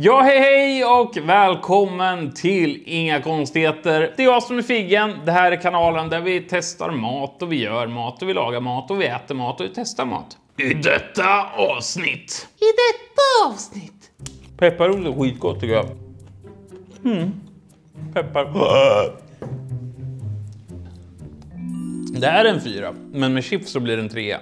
Ja, hej och välkommen till Inga konstigheter. Det är jag som är Figgen. Det här är kanalen där vi testar mat och vi gör mat och vi lagar mat och vi äter mat och vi testar mat. I detta avsnitt. Pepparrot är skitgott tycker jag. Peppar. Det här är en 4, men med chips så blir det en 3.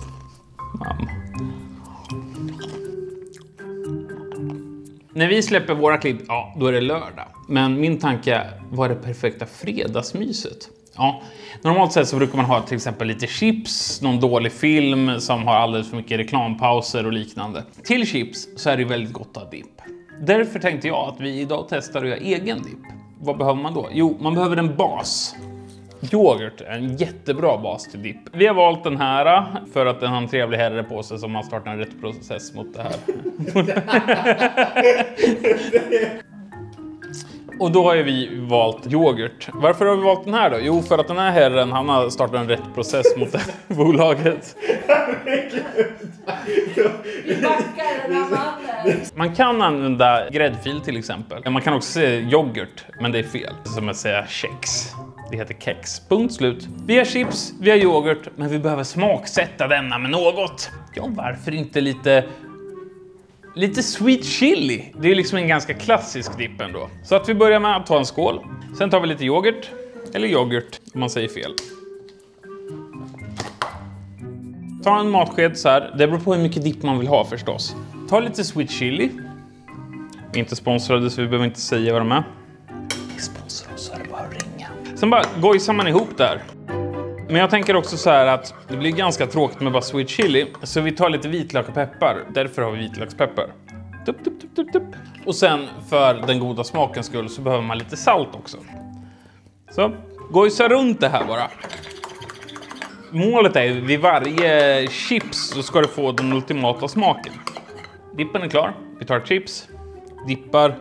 När vi släpper våra klipp, ja, då är det lördag. Men min tanke var det perfekta fredagsmyset. Ja, normalt sett så brukar man ha till exempel lite chips, någon dålig film som har alldeles för mycket reklampauser och liknande. Till chips så är det väldigt gott att ha dipp. Därför tänkte jag att vi idag testar att göra egen dipp. Vad behöver man då? Jo, man behöver en bas. Yoghurt är en jättebra bas till dipp. Vi har valt den här för att den har en trevlig herre på sig som har startat en rätt process mot det här. Och då har ju vi valt yoghurt. Varför har vi valt den här då? Jo, för att den här herren, han har startat en rätt process mot det här bolaget. Vi backar den här mannen. Man kan använda gräddfil till exempel. Man kan också säga yoghurt, men det är fel. Som att säga kex. Det heter kex. Punkt slut. Vi har chips, vi har yoghurt, men vi behöver smaksätta denna med något. Ja, varför inte lite sweet chili? Det är liksom en ganska klassisk dipp ändå. Så att vi börjar med att ta en skål. Sen tar vi lite yoghurt. Eller yoghurt, om man säger fel. Ta en matsked så här. Det beror på hur mycket dipp man vill ha förstås. Ta lite sweet chili. Vi är inte sponsrade så vi behöver inte säga vad de är. Sponsrade så är det bara att ringa. Sen bara gojsar man ihop där. Men jag tänker också så här att det blir ganska tråkigt med bara sweet chili. Så vi tar lite vitlök och peppar. Därför har vi vitlökspeppar. Tup, tup, tup, tup, tup. Och sen för den goda smakens skull så behöver man lite salt också. Så gojsa runt det här bara. Målet är vid varje chips så ska du få den ultimata smaken. Dippen är klar. Vi tar chips. Dippar.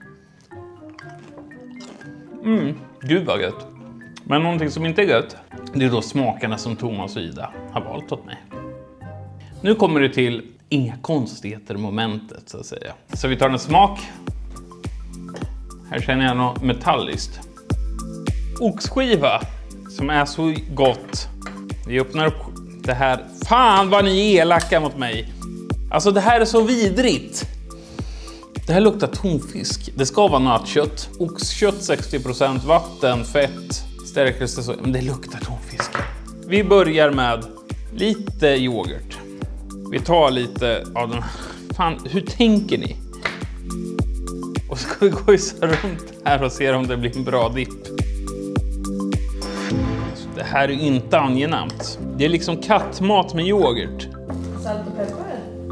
Gud vad gött. Men någonting som inte är gött, det är då smakerna som Thomas och Ida har valt åt mig. Nu kommer det till inga konstigheter momentet så att säga. Så vi tar en smak. Här känner jag något metalliskt. Oxskiva som är så gott. Vi öppnar upp det här. Fan vad ni är elaka mot mig. Alltså det här är så vidrigt. Det här luktar tonfisk. Det ska vara nötkött. Oxkött 60%, vatten, fett, stärkelse så. Men det luktar tonfisk. Vi börjar med lite yoghurt. Vi tar lite av den. Fan, hur tänker ni? Och så ska vi gojsa runt här och se om det blir en bra dipp. Det här är inte angenämt. Det är liksom kattmat med yoghurt. Salt och peppar.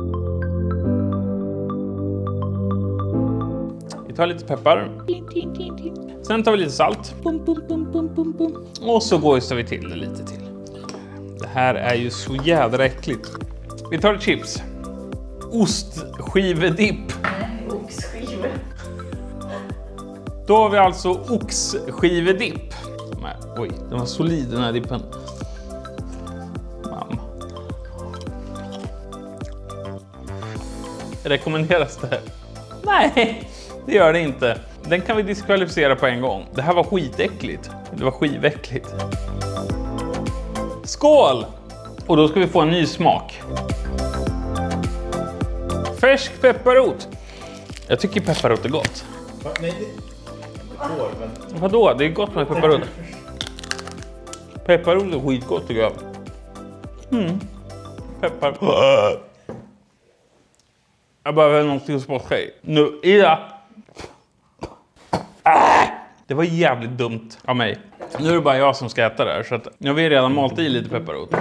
Vi tar lite peppar. Sen tar vi lite salt. Och så gojsar vi till det lite till. Det här är ju så jädra äckligt. Vi tar ett chips. Ostskivedipp. Nej, oxskiva. Då har vi alltså oxskivedipp. Oj, den var solid den här dippen. Mamma. Rekommenderas det här? Nej, det gör det inte. Den kan vi diskvalificera på en gång. Det här var skitäckligt. Det var skiväckligt. Skål! Och då ska vi få en ny smak. Färsk pepparrot. Jag tycker pepparrot är gott. Nej, det går, men... Vadå? Det är gott med pepparrot. Pepparrot är skitgott tycker jag. Peppar. Jag behöver någonting att spotta i. Nu, Ida. Det var jävligt dumt av mig. Nu är det bara jag som ska äta det här. Så att nu har vi redan malt i lite pepparrot.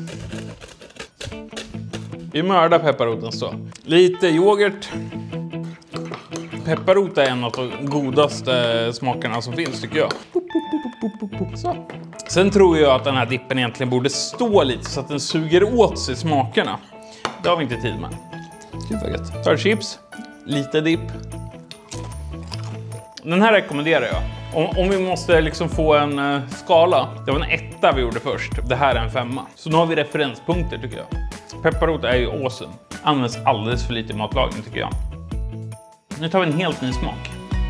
Vi mördar pepparroten så. Lite yoghurt. Pepparrot är en av de godaste smakerna som finns tycker jag. Så. Sen tror jag att den här dippen egentligen borde stå lite så att den suger åt sig smakerna. Det har vi inte tid med. Gud vad gött. Tar chips. Lite dipp. Den här rekommenderar jag. Om vi måste liksom få en skala. Det var en 1 vi gjorde först. Det här är en 5. Så nu har vi referenspunkter tycker jag. Pepparrot är ju awesome. Används alldeles för lite i matlagning tycker jag. Nu tar vi en helt ny smak.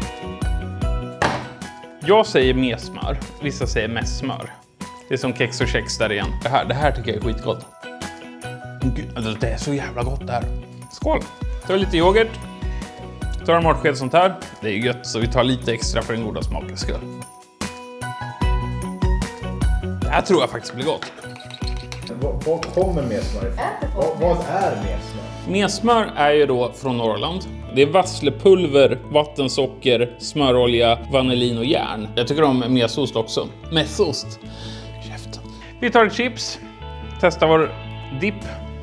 Jag säger mer smör, vissa säger mest smör. Det är som kex och kex där igen. Det här tycker jag är skitgott. Gud, alltså, det är så jävla gott det här. Skål! Tar lite yoghurt. Tar en matsked sånt här. Det är gött så vi tar lite extra för den goda smakens skull. Det här tror jag faktiskt blir gott. Vad kommer med smör ifrån? Vad är med smör? Mesmör är ju då från Norrland. Det är vasslepulver, vattensocker, smörolja, vanillin och järn. Jag tycker om mesost också. Mesost. Käften. Vi tar ett chips. Testar vår dipp.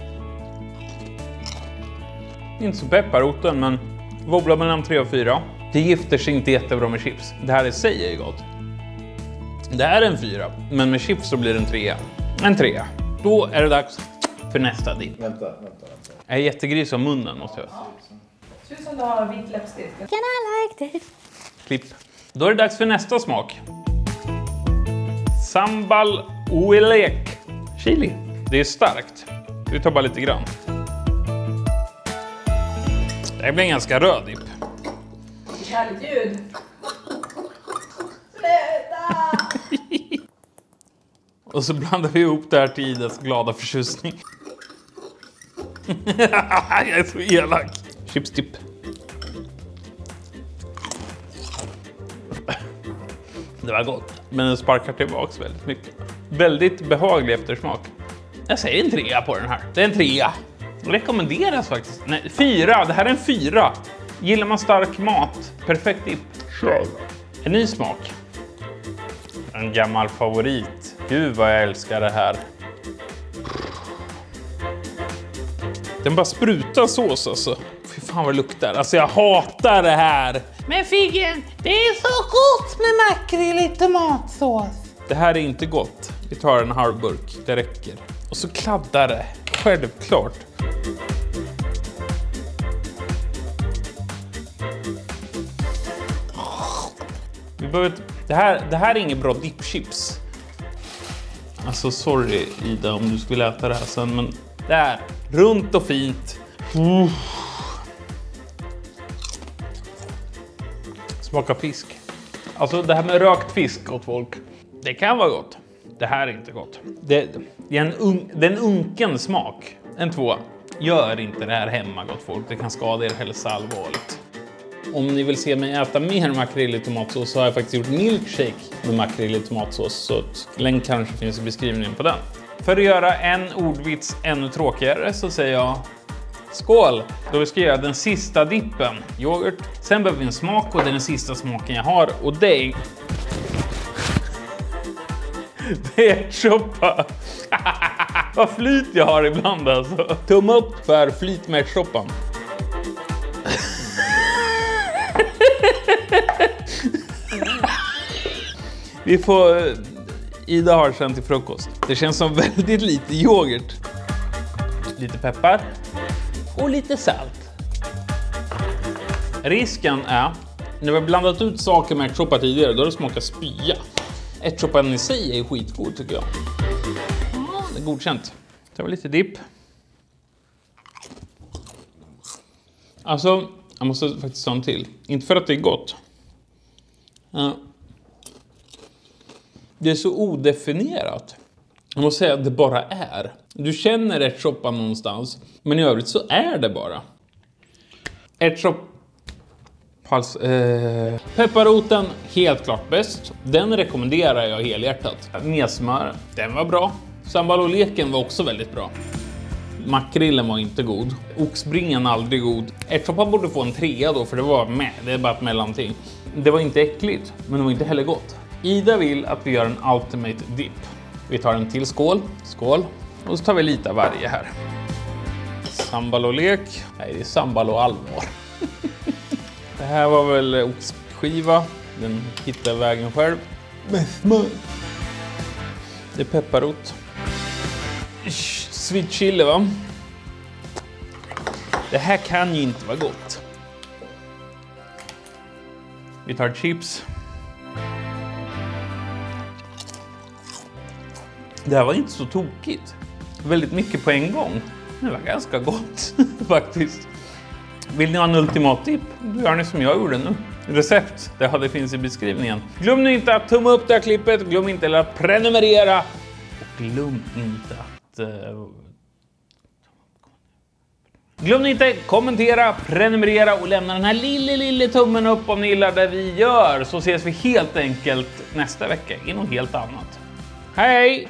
Inte så pepparroten, men wobblar mellan 3 och 4. Det gifter sig inte jättebra med chips. Det här i sig är ju gott. Det är en 4, men med chips så blir det en 3. En 3. Då är det dags för nästa dipp. Vänta. Jag är jättegris om munnen måste jag. Ser ut som du har vit läppstift. Can I like this? Klipp. Då är det dags för nästa smak. Sambal oelek. Chili. Det är starkt. Vi tar bara lite grann. Det här blir en ganska röd dipp. Härligt ljud. Sluta! Och så blandar vi ihop det här till Idas glada förtjusning. Jag är så elak. Chipsdipp. Det var gott, men den sparkar tillbaks väldigt mycket. Väldigt behaglig eftersmak. Jag säger en 3 på den här. Det är en 3. Rekommenderas faktiskt. Nej, 4. Det här är en 4. Gillar man stark mat, perfekt dipp. En ny smak. En gammal favorit. Gud vad jag älskar det här. Den bara sprutar sås alltså. Fy fan vad det luktar. Alltså jag hatar det här. Men Figgen, det är så gott med makrill i tomatsås. Det här är inte gott. Vi tar en halv burk. Det räcker. Och så kladdar det. Självklart. Vi behöver... Det här är inget bra dippchips. Alltså sorry Ida om du skulle äta det här sen, men där, runt och fint. Smakar fisk. Alltså det här med rökt fisk åt folk, det kan vara gott. Det här är inte gott. Det är en unken smak. En 2. Gör inte det här hemma gott folk. Det kan skada er hälsa allvarligt. Om ni vill se mig äta mer makrill i tomatsås så har jag faktiskt gjort milkshake med makrill i tomatsås. Så länk kanske finns i beskrivningen på den. För att göra en ordvits ännu tråkigare så säger jag skål! Då ska jag göra den sista dippen, yoghurt. Sen behöver vi en smak och det är den sista smaken jag har. Och det är... det är ärtsoppa. Vad flyt jag har ibland alltså. Tumme upp för flyt med ärtsoppan. Vi får... Ida har sen till frukost. Det känns som väldigt lite yoghurt. Lite peppar. Och lite salt. Risken är... När vi har blandat ut saker med ärtsoppa tidigare, då har det smakat spya. Ärtsoppan i sig är skitgod tycker jag. Det är godkänt. Tar vi lite dipp. Alltså, jag måste faktiskt ta en till. Inte för att det är gott. Det är så odefinierat. Jag måste säga att det bara är. Du känner ärtsoppan någonstans. Men i övrigt så är det bara. Ärtsoppa. Pepparroten, helt klart bäst. Den rekommenderar jag helhjärtat. Mesmör, den var bra. Sambaloleken var också väldigt bra. Makrillen var inte god. Oxbringen aldrig god. Ärtsoppan borde få en 3 då, för det var med. Det är bara ett mellanting. Det var inte äckligt, men det var inte heller gott. Ida vill att vi gör en ultimate dip. Vi tar en till skål. Skål. Och så tar vi lite av varje här. Sambalolek. Nej, det är sambal och allvar. Det här var väl oxskiva. Den hittar vägen själv. Med smör. Det är pepparrot. Sweet chili va? Det här kan ju inte vara gott. Vi tar chips. Det här var inte så tokigt. Väldigt mycket på en gång. Det var ganska gott faktiskt. Vill ni ha en ultimat tip? Då gör ni som jag gjorde nu. Recept, det finns i beskrivningen. Glöm nu inte att tumma upp det här klippet. Glöm inte att prenumerera. Och glöm inte att... Glöm inte kommentera, prenumerera och lämna den här lilla tummen upp om ni gillar det vi gör. Så ses vi helt enkelt nästa vecka i något helt annat. Hej!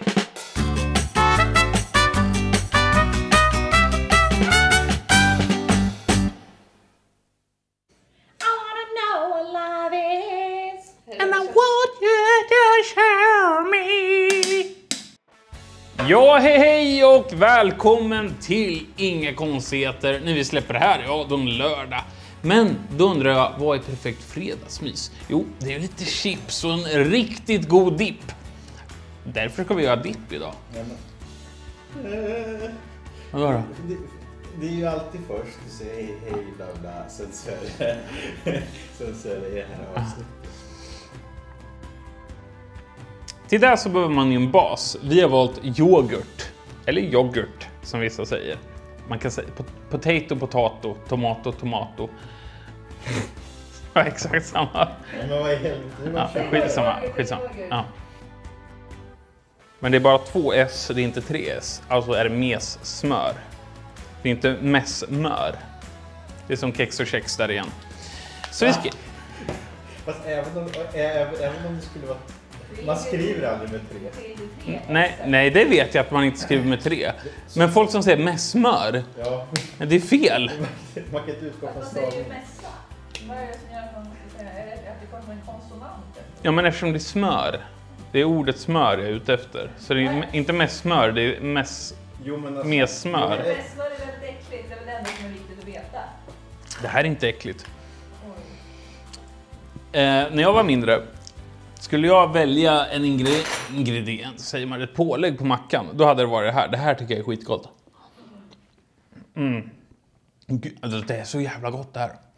Ja, hej och välkommen till Inga konstigheter. När vi släpper det här, ja, då lördag. Men då undrar jag, vad är perfekt fredagsmys? Jo, det är lite chips och en riktigt god dipp. Därför ska vi göra dipp idag. Vad då? Det är ju alltid först du säger hej bla bla, sen så är det här avsnittet. Till det så behöver man ju en bas. Vi har valt yoghurt. Eller yoghurt, som vissa säger. Man kan säga potato, tomato. Ja, exakt samma. Ja, men vad är helvete? Ja, skitsamma. Ja. Men det är bara 2 S, det är inte 3 S. Alltså är det mes-smör. Det är inte mess-mör. Det är som kex och kex där igen. Så vi ska... Fast även om det skulle vara... Man skriver aldrig med 3. Nej, det vet jag att man inte skriver med 3. Men folk som säger messmör, ja. Det är fel. Man kan inte utgå från säger ju mässa. Vad är det som gör att man måste säga? Är det att det kommer en konsonant? Ja, men eftersom det är smör. Det är ordet smör jag är ute efter. Så det är inte messmör, det är messmör. Mässmör är väldigt äckligt. Det är väl det enda som är viktigt att veta. Det här är inte äckligt. När jag var mindre... Skulle jag välja en ingrediens, säger man, ett pålägg på mackan, då hade det varit det här. Det här tycker jag är skitgott. Gud, det är så jävla gott det här.